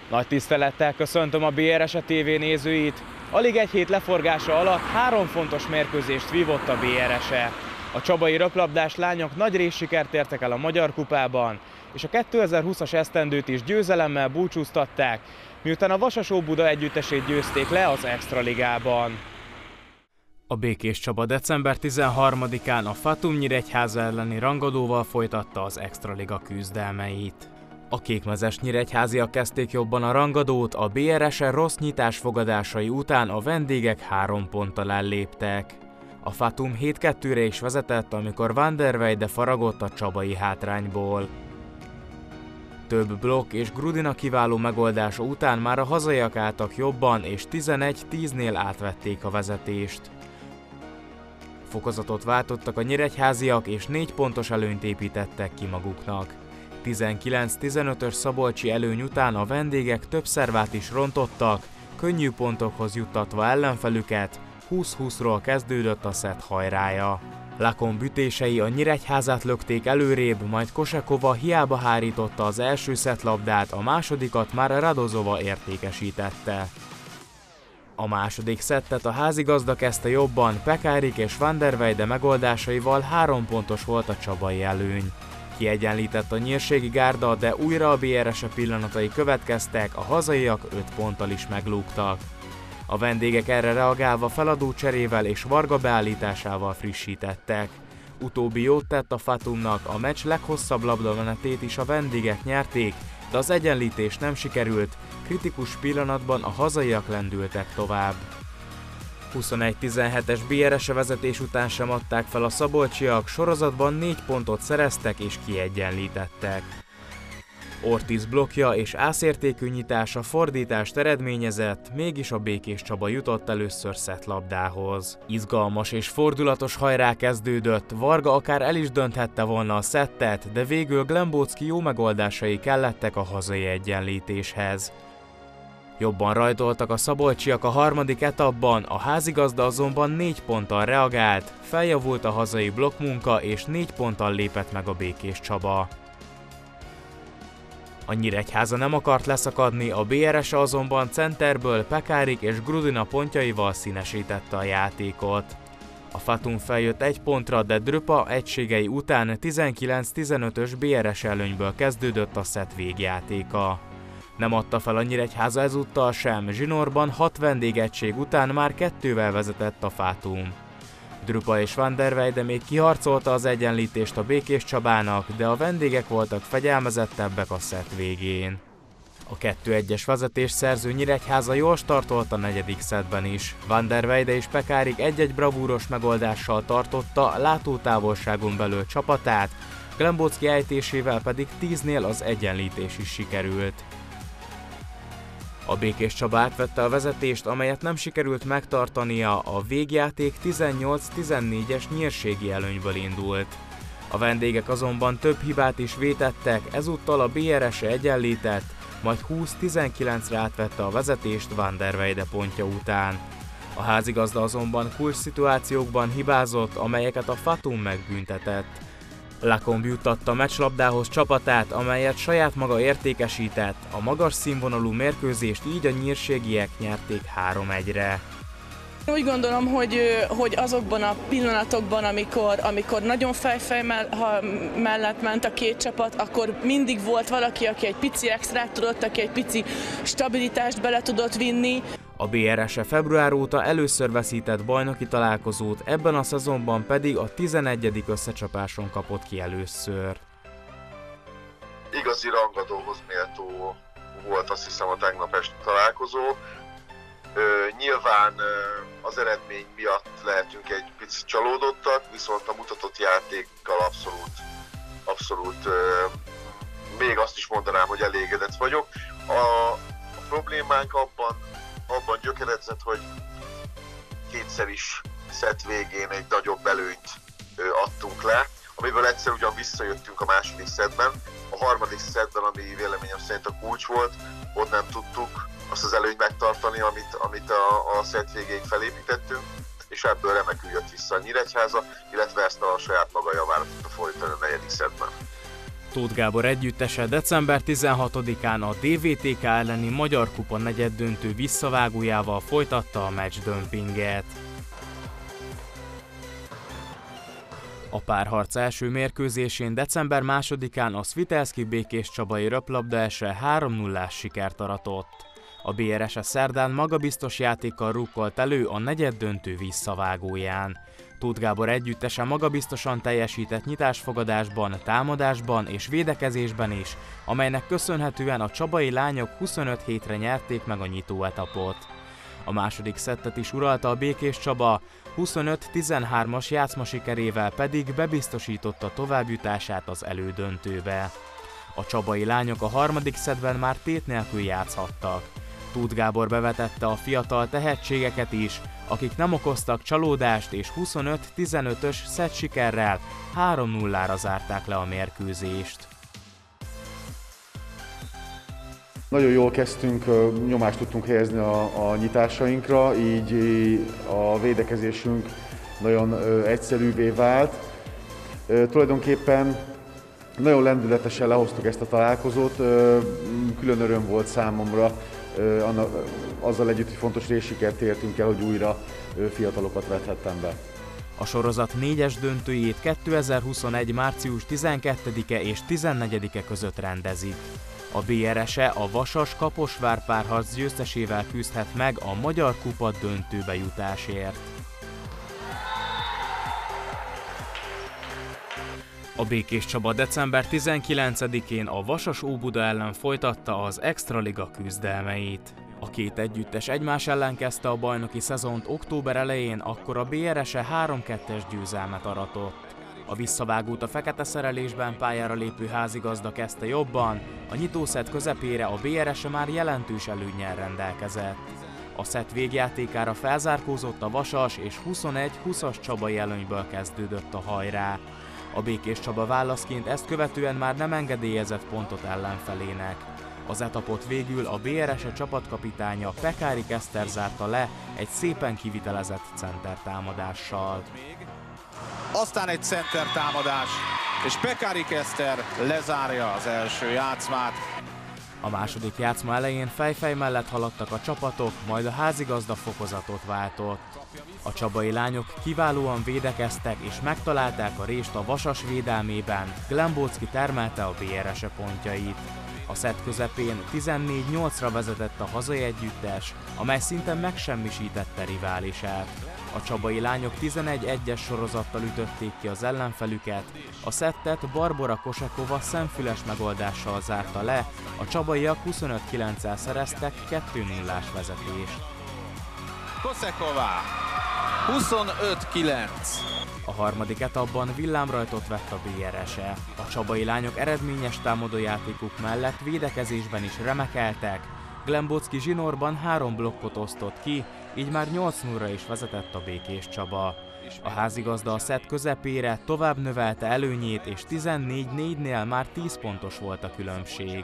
Nagy tisztelettel köszöntöm a BRS TV nézőit. Alig egy hét leforgása alatt 3 fontos mérkőzést vívott a BRS-e. A csabai röplabdás lányok nagy részsikert értek el a Magyar Kupában, és a 2020-as esztendőt is győzelemmel búcsúztatták, miután a Vasas-Óbuda együttesét győzték le az Extraligában. A Békés Csaba december 13-án a Fatum Nyíregyháza elleni rangadóval folytatta az Extraliga küzdelmeit. A kékmezes nyíregyháziak kezdték jobban a rangadót, a BRS-e rossz nyitás fogadásai után a vendégek 3 ponttal elléptek. A Fatum 7-2-re is vezetett, amikor Van der Weide faragott a csabai hátrányból. Több blokk és Grudina kiváló megoldása után már a hazaiak álltak jobban, és 11-10-nél átvették a vezetést. Fokozatot váltottak a nyíregyháziak, és 4 pontos előnyt építettek ki maguknak. 19-15-ös szabolcsi előny után a vendégek több szervát is rontottak, könnyű pontokhoz juttatva ellenfelüket, 20-20-ról kezdődött a szett hajrája. Lakon bütései a Nyíregyházát lökték előrébb, majd Kosekova hiába hárította az első szettlabdát, a másodikat már Radozova értékesítette. A második szettet a házigazda kezdte jobban, Pekárik és Van der Weide megoldásaival 3 pontos volt a csabai előny. Kiegyenlített a nyírségi gárda, de újra a BRS-e pillanatai következtek, a hazaiak 5 ponttal is meglúgtak. A vendégek erre reagálva feladó cserével és Varga beállításával frissítettek. Utóbbi jót tett a Fatumnak, a meccs leghosszabb labdamenetét is a vendégek nyerték, de az egyenlítés nem sikerült, kritikus pillanatban a hazaiak lendültek tovább. 21-17-es BRS-e vezetés után sem adták fel a szabolcsiak, sorozatban 4 pontot szereztek és kiegyenlítettek. Ortiz blokkja és ászértékű nyitása fordítást eredményezett, mégis a Békés Csaba jutott először szettlabdához. Izgalmas és fordulatos hajrá kezdődött, Varga akár el is dönthette volna a szettet, de végül Glembocki jó megoldásai kellettek a hazai egyenlítéshez. Jobban rajtoltak a szabolcsiak a harmadik etapban, a házigazda azonban 4 ponttal reagált, feljavult a hazai blokkmunka és 4 ponttal lépett meg a Békés Csaba. A Nyíregyháza nem akart leszakadni, a BRS-e azonban centerből Pekárik és Grudina pontjaival színesítette a játékot. A Fatum feljött 1 pontra, de Dröpa egységei után 19-15-ös BRS előnyből kezdődött a szett végjátéka. Nem adta fel a Nyíregyháza ezúttal sem, zsinórban 6 vendégegység után már 2-vel vezetett a Fatum. Dröpa és Van der Weide még kiharcolta az egyenlítést a Békés Csabának, de a vendégek voltak fegyelmezettebbek a szett végén. A 2-1-es vezetés szerző Nyíregyháza jól startolt a 4. szettben is. Van der Weide és Pekárik 1-1 bravúros megoldással tartotta látótávolságon belül csapatát, Glembocki ejtésével pedig 10-nél az egyenlítés is sikerült. A Békés Csaba átvette a vezetést, amelyet nem sikerült megtartania, a végjáték 18-14-es nyírségi előnyből indult. A vendégek azonban több hibát is vétettek, ezúttal a BRS-e egyenlített, majd 20-19-re átvette a vezetést Van der Weide pontja után. A házigazda azonban kulcs szituációkban hibázott, amelyeket a Fatum megbüntetett. Lakon juttatta meccslabdához csapatát, amelyet saját maga értékesített, a magas színvonalú mérkőzést így a nyírségiek nyerték 3-1-re. Úgy gondolom, hogy azokban a pillanatokban, amikor nagyon fejfej mellett ment a két csapat, akkor mindig volt valaki, aki egy pici extrát tudott, aki egy pici stabilitást bele tudott vinni. A BRS-e február óta először veszített bajnoki találkozót, ebben a szezonban pedig a 11. összecsapáson kapott ki először. Igazi rangadóhoz méltó volt, azt hiszem, a tegnap esti találkozó. Nyilván az eredmény miatt lehetünk egy picit csalódottak, viszont a mutatott játékkal abszolút még azt is mondanám, hogy elégedett vagyok. A problémánk abban gyökeredzett, hogy kétszer is szett végén egy nagyobb előnyt adtunk le, amiből egyszer ugyan visszajöttünk a második szettben. A harmadik szettben, ami véleményem szerint a kulcs volt, ott nem tudtuk azt az előnyt megtartani, amit a szett végéig felépítettünk, és ebből remekül jött vissza a Nyíregyháza, illetve ezt a saját maga javára tudta folytani a 4. szettben. Tóth Gábor együttese december 16-án a DVTK elleni Magyar Kupa negyeddöntő visszavágójával folytatta a meccsdömpinget. A párharc első mérkőzésén december 2-án a Svitelszky békéscsabai röplabdaese 3-0-ás sikert aratott. A BRS szerdán magabiztos játékkal rukkolt elő a negyeddöntő visszavágóján. Tóth Gábor együttese magabiztosan teljesített nyitásfogadásban, támadásban és védekezésben is, amelynek köszönhetően a csabai lányok 25-7-re nyerték meg a nyitóetapot. A második szettet is uralta a Békés Csaba, 25-13-as játszma sikerével pedig bebiztosította továbbjutását az elődöntőbe. A csabai lányok a harmadik szettben már tét nélkül játszhattak. Tóth Gábor bevetette a fiatal tehetségeket is, akik nem okoztak csalódást, és 25-15-ös szett sikerrel 3-0-ra zárták le a mérkőzést. Nagyon jól kezdtünk, nyomást tudtunk helyezni a nyitásainkra, így a védekezésünk nagyon egyszerűvé vált. Tulajdonképpen nagyon lendületesen lehoztuk ezt a találkozót, külön öröm volt számomra, azzal együtt, hogy fontos részsikert értünk el, hogy újra fiatalokat vethettem be. A sorozat 4-es döntőjét 2021. március 12-e és 14-e között rendezik. A BRS-e a Vasas-Kaposvár párharc győztesével küzdhet meg a Magyar Kupa döntőbe jutásért. A Békés Csaba december 19-én a Vasas Óbuda ellen folytatta az Extraliga küzdelmeit. A két együttes egymás ellen kezdte a bajnoki szezont október elején, akkor a BRS-e 3-2-es győzelmet aratott. A visszavágót a fekete szerelésben pályára lépő házigazda kezdte jobban, a nyitószett közepére a BRS-e már jelentős előnnyel rendelkezett. A szett végjátékára felzárkózott a Vasas, és 21-20-as csabai előnyből kezdődött a hajrá. A Békés Csaba válaszként ezt követően már nem engedélyezett pontot ellenfelének. Az etapot végül a BRS-e csapatkapitánya Pekárik Eszter zárta le egy szépen kivitelezett centertámadással. Aztán egy centertámadás, és Pekárik Eszter lezárja az első játszmát. A második játszma elején fejfej mellett haladtak a csapatok, majd a házigazda fokozatot váltott. A csabai lányok kiválóan védekeztek és megtalálták a rést a Vasas védelmében, Glembocki termelte a BRS-e pontjait. A szett közepén 14-8-ra vezetett a hazai együttes, amely szinte megsemmisítette riválisát. A csabai lányok 11-1-es sorozattal ütötték ki az ellenfelüket, a szettet Barbora Kosekova szemfüles megoldással zárta le, a csabaiak 25-9-el szereztek 2-0-ás vezetést. Kosekova 25-9. A harmadik etapban villámrajtot vett a BRS-e. A csabai lányok eredményes támadójátékuk mellett védekezésben is remekeltek. Glembocki zsinórban 3 blokkot osztott ki, így már 8-0-ra is vezetett a Békés Csaba. A házigazda a szett közepére tovább növelte előnyét, és 14-4-nél már 10 pontos volt a különbség.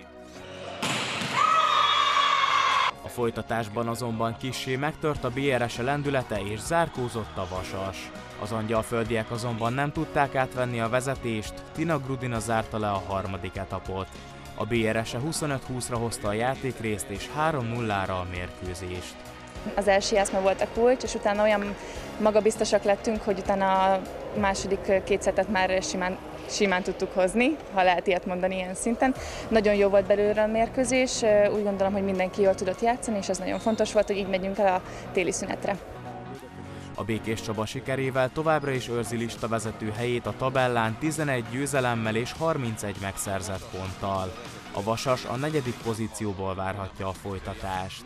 A folytatásban azonban kissé megtört a BRS-e lendülete, és zárkózott a Vasas. Az angyalföldiek azonban nem tudták átvenni a vezetést, Tina Grudina zárta le a harmadik etapot. A BRS-e 25-20-ra hozta a játékrészt, és 3-0-ra a mérkőzést. Az első játszma volt a kulcs, és utána olyan magabiztosak lettünk, hogy utána a második két szettet már simán tudtuk hozni, ha lehet ilyet mondani ilyen szinten. Nagyon jó volt belőle a mérkőzés, úgy gondolom, hogy mindenki jól tudott játszani, és ez nagyon fontos volt, hogy így megyünk el a téli szünetre. A Békés Csaba sikerével továbbra is őrzi listavezető helyét a tabellán 11 győzelemmel és 31 megszerzett ponttal. A Vasas a 4. pozícióból várhatja a folytatást.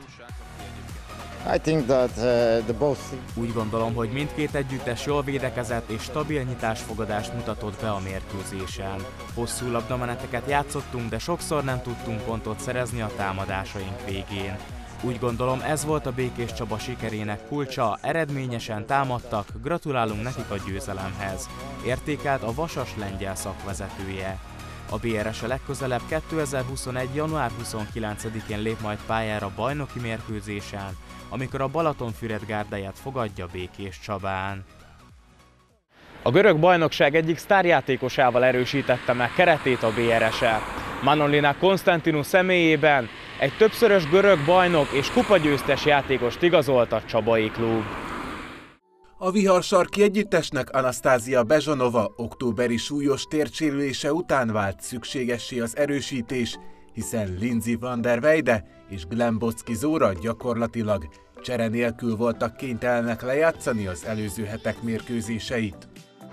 Úgy gondolom, hogy mindkét együttes jól védekezett és stabil nyitásfogadást mutatott be a mérkőzésen. Hosszú labdameneteket játszottunk, de sokszor nem tudtunk pontot szerezni a támadásaink végén. Úgy gondolom, ez volt a Békés Csaba sikerének kulcsa, eredményesen támadtak, gratulálunk nekik a győzelemhez. Értékelt a Vasas lengyel szakvezetője. A BRS-e legközelebb 2021. január 29-én lép majd pályára bajnoki mérkőzésen, amikor a Balatonfüred gárdáját fogadja Békés Csabán. A görög bajnokság egyik sztárjátékosával erősítette meg keretét a BRS-e. Manolina Konstantinou személyében egy többszörös görög bajnok és kupagyőztes játékost igazolt a Csabai Klub. A viharsarki együttesnek Anastasia Bezsanova októberi súlyos térdsérülése után vált szükségessé az erősítés, hiszen Lindsey van der Weide és Glenn Boczki Zóra gyakorlatilag csere nélkül voltak kénytelenek lejátszani az előző hetek mérkőzéseit.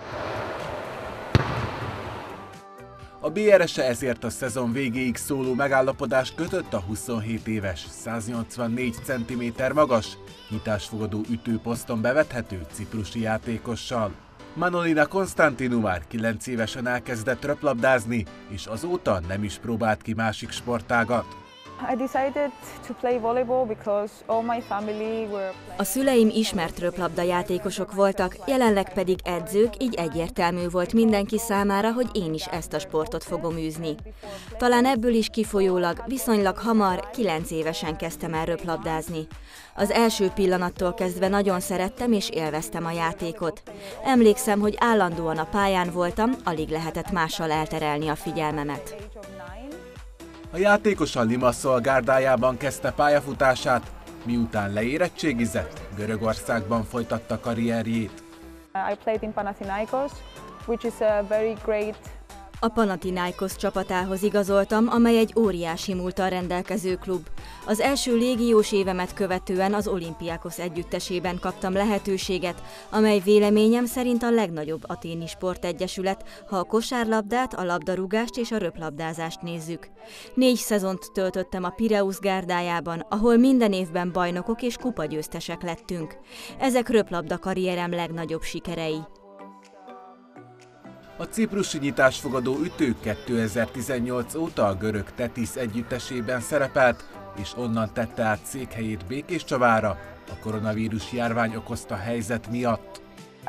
A BRS-e ezért a szezon végéig szóló megállapodást kötött a 27 éves, 184 cm magas, nyitásfogadó ütőposzton bevethető ciprusi játékossal. Manolina Konstantinou már 9 évesen elkezdett röplabdázni, és azóta nem is próbált ki másik sportágat. A szüleim ismert röplabda játékosok voltak, jelenleg pedig edzők, így egyértelmű volt mindenki számára, hogy én is ezt a sportot fogom űzni. Talán ebből is kifolyólag viszonylag hamar, 9 évesen kezdtem el röplabdázni. Az első pillanattól kezdve nagyon szerettem és élveztem a játékot. Emlékszem, hogy állandóan a pályán voltam, alig lehetett mással elterelni a figyelmemet. A játékos a Limassol gárdájában kezdte pályafutását, miután leérettségizett, Görögországban folytatta karrierjét. A Panathinaikos csapatához igazoltam, amely egy óriási múlttal rendelkező klub. Az első légiós évemet követően az Olympiakos együttesében kaptam lehetőséget, amely véleményem szerint a legnagyobb athéni sportegyesület, ha a kosárlabdát, a labdarúgást és a röplabdázást nézzük. 4 szezont töltöttem a Pireus gárdájában, ahol minden évben bajnokok és kupagyőztesek lettünk. Ezek röplabda karrierem legnagyobb sikerei. A ciprusi nyitásfogadó ütő 2018 óta a görög Tetis együttesében szerepelt, és onnan tette át székhelyét Békéscsavára a koronavírus járvány okozta helyzet miatt.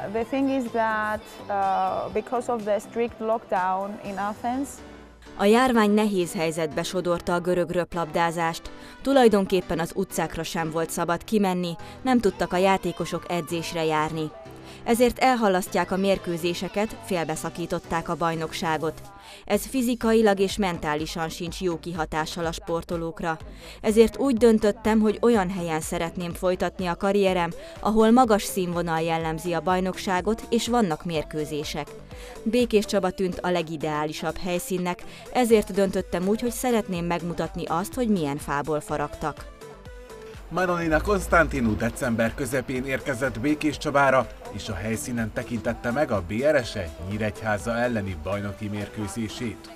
A járvány nehéz helyzetbe sodorta a görög röplabdázást. Tulajdonképpen az utcákra sem volt szabad kimenni, nem tudtak a játékosok edzésre járni. Ezért elhalasztják a mérkőzéseket, félbeszakították a bajnokságot. Ez fizikailag és mentálisan sincs jó kihatással a sportolókra. Ezért úgy döntöttem, hogy olyan helyen szeretném folytatni a karrierem, ahol magas színvonal jellemzi a bajnokságot és vannak mérkőzések. Békéscsaba tűnt a legideálisabb helyszínnek, ezért döntöttem úgy, hogy szeretném megmutatni azt, hogy milyen fából faragtak. Manolina Konstantinou december közepén érkezett Békéscsabára, és a helyszínen tekintette meg a BRS-e Nyíregyháza elleni bajnoki mérkőzését.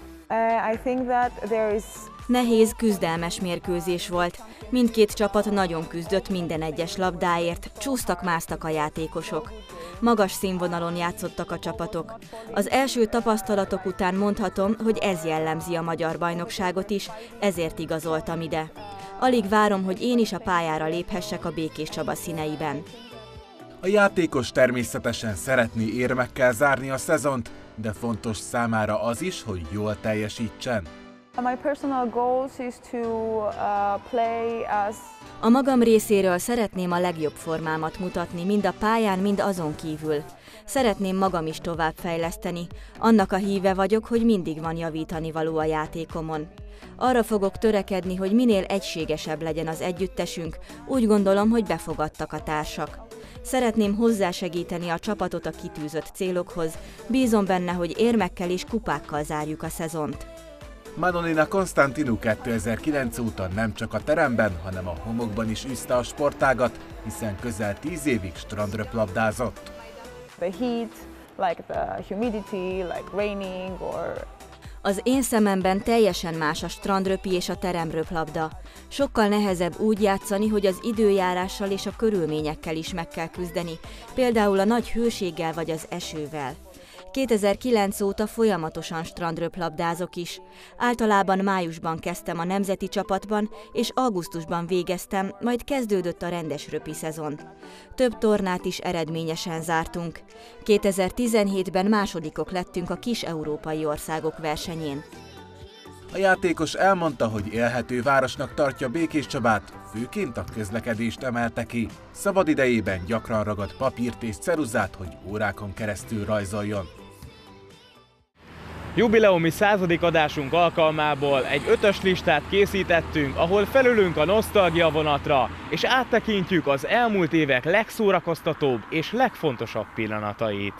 Nehéz, küzdelmes mérkőzés volt. Mindkét csapat nagyon küzdött minden egyes labdáért, csúsztak-másztak a játékosok. Magas színvonalon játszottak a csapatok. Az első tapasztalatok után mondhatom, hogy ez jellemzi a magyar bajnokságot is, ezért igazoltam ide. Alig várom, hogy én is a pályára léphessek a Békéscsaba színeiben. A játékos természetesen szeretné érmekkel zárni a szezont, de fontos számára az is, hogy jól teljesítsen. A magam részéről szeretném a legjobb formámat mutatni, mind a pályán, mind azon kívül. Szeretném magam is továbbfejleszteni. Annak a híve vagyok, hogy mindig van javítanivaló a játékomon. Arra fogok törekedni, hogy minél egységesebb legyen az együttesünk, úgy gondolom, hogy befogadtak a társak. Szeretném hozzásegíteni a csapatot a kitűzött célokhoz, bízom benne, hogy érmekkel és kupákkal zárjuk a szezont. Manolina Konstantinou 2009 óta nem csak a teremben, hanem a homokban is űzte a sportágat, hiszen közel 10 évig strandröplabdázott. Az én szememben teljesen más a strandröpi és a teremröplabda. Sokkal nehezebb úgy játszani, hogy az időjárással és a körülményekkel is meg kell küzdeni, például a nagy hőséggel vagy az esővel. 2009 óta folyamatosan strandröplabdázok is. Általában májusban kezdtem a nemzeti csapatban, és augusztusban végeztem, majd kezdődött a rendes röpi szezon. Több tornát is eredményesen zártunk. 2017-ben másodikok lettünk a kis európai országok versenyén. A játékos elmondta, hogy élhető városnak tartja Békéscsabát, főként a közlekedést emelte ki. Szabadidejében gyakran ragad papírt és ceruzát, hogy órákon keresztül rajzoljon. Jubileumi 100. adásunk alkalmából egy 5-ös listát készítettünk, ahol felülünk a nosztalgia vonatra, és áttekintjük az elmúlt évek legszórakoztatóbb és legfontosabb pillanatait.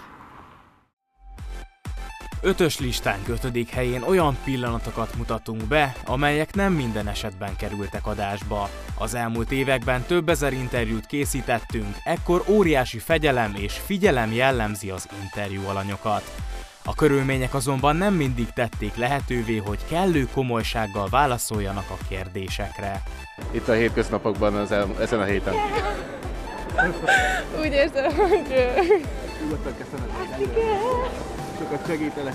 5-ös listánk 5. helyén olyan pillanatokat mutatunk be, amelyek nem minden esetben kerültek adásba. Az elmúlt években több ezer interjút készítettünk, ekkor óriási fegyelem és figyelem jellemzi az interjú alanyokat. A körülmények azonban nem mindig tették lehetővé, hogy kellő komolysággal válaszoljanak a kérdésekre. Itt a hétköznapokban ezen a héten. Úgy érzem, hogy... Nyugodtan köszönöm. Sokat segítenek,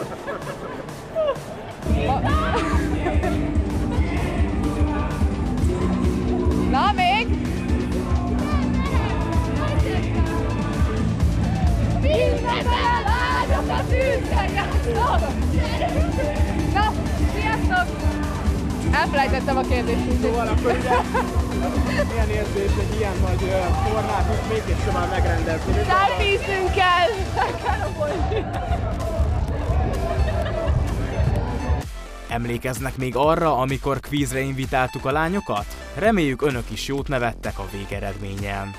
Na, még? Mindenben vágyok a tűzben játszom! Na, sziasztok! Elfelejtettem a kérdést. Szóval akkor ugye milyen érzés egy ilyen nagy tornát itt még egyszer már megrendezni? Szájvíznünk kell! Meg kell obolni! Emlékeznek még arra, amikor kvízre invitáltuk a lányokat? Reméljük, önök is jót nevettek a végeredményen.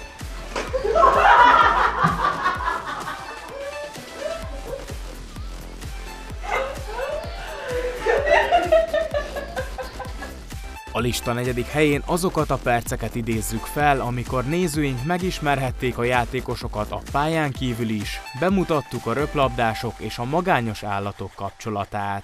A lista 4. helyén azokat a perceket idézzük fel, amikor nézőink megismerhették a játékosokat a pályán kívül is, bemutattuk a röplabdások és a magányos állatok kapcsolatát.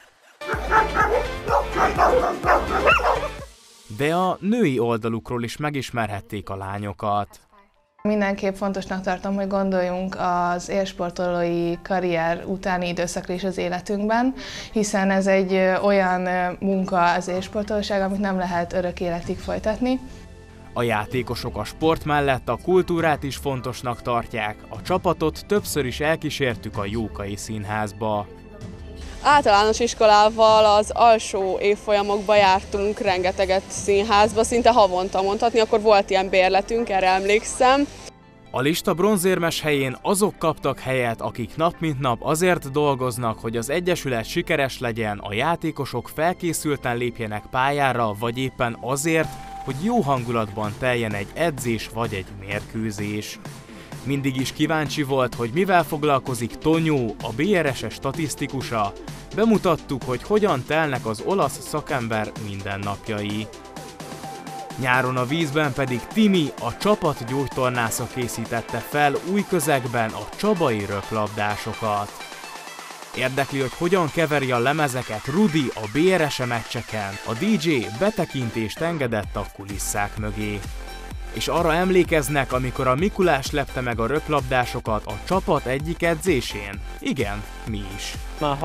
De a női oldalukról is megismerhették a lányokat. Mindenképp fontosnak tartom, hogy gondoljunk az élsportolói karrier utáni időszakra is az életünkben, hiszen ez egy olyan munka az élsportolóság, amit nem lehet örök életig folytatni. A játékosok a sport mellett a kultúrát is fontosnak tartják, a csapatot többször is elkísértük a Jókai Színházba. Általános iskolával az alsó évfolyamokba jártunk rengeteget színházba, szinte havonta mondhatni, akkor volt ilyen bérletünk, erre emlékszem. A lista bronzérmes helyén azok kaptak helyet, akik nap mint nap azért dolgoznak, hogy az egyesület sikeres legyen, a játékosok felkészülten lépjenek pályára, vagy éppen azért, hogy jó hangulatban teljen egy edzés vagy egy mérkőzés. Mindig is kíváncsi volt, hogy mivel foglalkozik Tonyó, a BRS-es statisztikusa. Bemutattuk, hogy hogyan telnek az olasz szakember mindennapjai. Nyáron a vízben pedig Timi, a csapat gyógytornásza készítette fel új közegben a csabai röplabdásokat. Érdekli, hogy hogyan keveri a lemezeket Rudi a BRS-e meccseken, a DJ betekintést engedett a kulisszák mögé. És arra emlékeznek, amikor a Mikulás lepte meg a röplabdásokat a csapat egyik edzésén? Igen, mi is. Már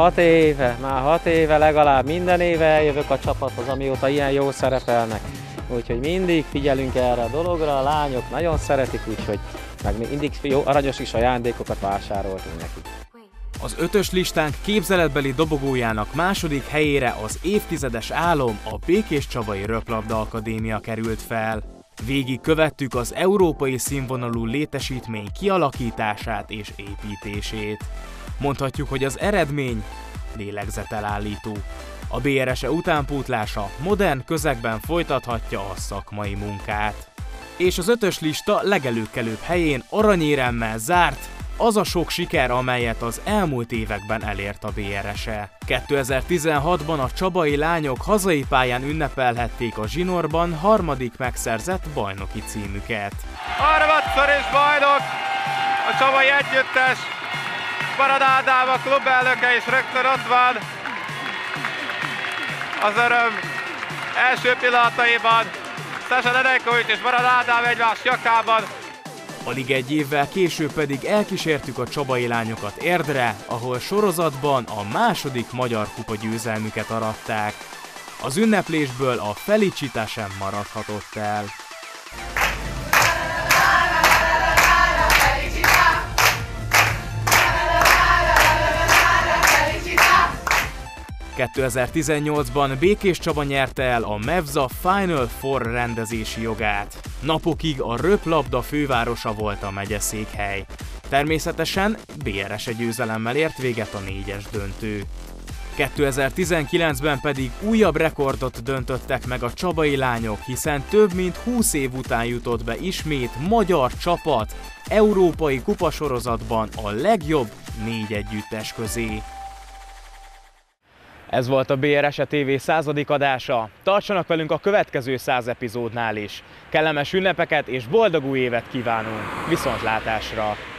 6 éve legalább minden éve eljövök a csapathoz, amióta ilyen jó szerepelnek. Úgyhogy mindig figyelünk erre a dologra, a lányok nagyon szeretik, úgyhogy meg mindig jó aranyos is ajándékokat vásároltunk nekik. Az 5-ös listánk képzeletbeli dobogójának 2. helyére az évtizedes álom, a Békéscsabai Röplabda Akadémia került fel. Végig követtük az európai színvonalú létesítmény kialakítását és építését. Mondhatjuk, hogy az eredmény lélegzetelállító. A BRS-e utánpótlása modern közegben folytathatja a szakmai munkát. És az 5-ös lista legelőkelőbb helyén aranyéremmel zárt, az a sok siker, amelyet az elmúlt években elért a BRS-e. 2016-ban a csabai lányok hazai pályán ünnepelhették a zsinórban 3. megszerzett bajnoki címüket. Harmadszor is bajnok a csabai együttes, Barad Ádám a klubelnöke is rögtön ott van. Az öröm első pillanataiban Szesa Nedeljkovics és Barad Ádám egymás nyakában. Alig egy évvel később pedig elkísértük a csabai lányokat Érdre, ahol sorozatban a 2. magyar kupa győzelmüket aratták. Az ünneplésből a Felicita sem maradhatott el. 2018-ban Békés Csaba nyerte el a Mevza Final Four rendezési jogát. Napokig a röplabda fővárosa volt a megyeszékhely. Természetesen BRS győzelemmel ért véget a 4-es döntő. 2019-ben pedig újabb rekordot döntöttek meg a csabai lányok, hiszen több mint 20 év után jutott be ismét magyar csapat európai kupasorozatban a legjobb 4 együttes közé. Ez volt a BRS TV 100. adása. Tartsanak velünk a következő 100 epizódnál is. Kellemes ünnepeket és boldog új évet kívánunk! Viszontlátásra!